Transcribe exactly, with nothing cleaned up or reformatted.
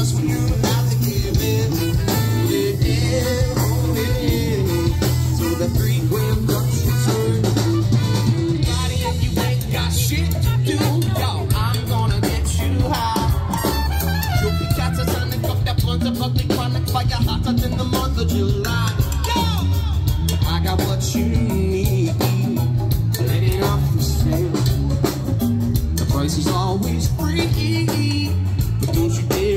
just when you're about to give in. Yeah, oh yeah. So the three grand ducks return. Body, if you ain't got shit to do, yo, I'm gonna get you high. Trophy cats are turning up that blunt of public chronic fire hotter than the month of July. Yo, I got what you need. Let it off for sale. The price is always free, but don't you dare